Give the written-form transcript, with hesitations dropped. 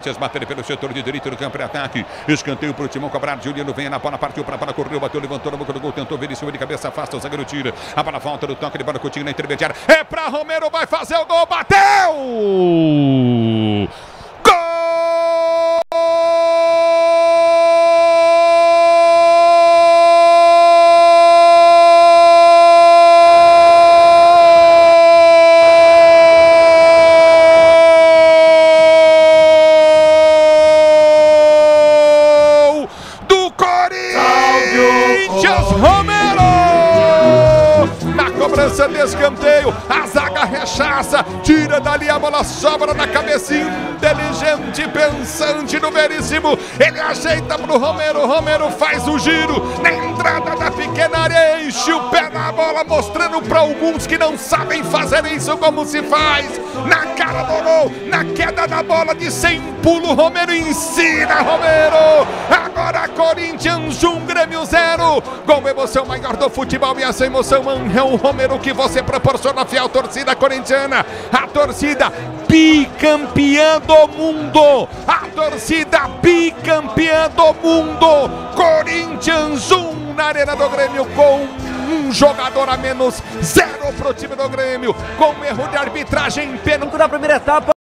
Corinthians, bater pelo setor de direito do campo de ataque. Escanteio para o Timão cobrado. Juliano vem na bola, partiu para a bola, correu, bateu, levantou na boca do gol, tentou ver em cima de cabeça, afasta, o zagueiro tira. A bola volta do toque de bola, Coutinho na intermediária. É para Romero, vai fazer o gol, bateu! Romero! Na cobrança de escanteio, a zaga rechaça, tira dali a bola, sobra na cabeça, inteligente, pensante no Veríssimo. Ele ajeita pro Romero, Romero faz o giro, na entrada da pequena área, enche o pé na bola, mostrando para alguns que não sabem fazer isso como se faz. Na cara do gol, na queda da bola de 100 pulo, Romero ensina, Romero! Agora Corinthians 1, Grêmio 0. Com emoção maior do futebol, e essa emoção é o Romero que você proporciona, fiel torcida corintiana. A torcida bicampeã do mundo. A torcida bicampeã do mundo. Corinthians 1 na Arena do Grêmio com um jogador a menos, 0 pro time do Grêmio. Com erro de arbitragem, pênalti na primeira etapa.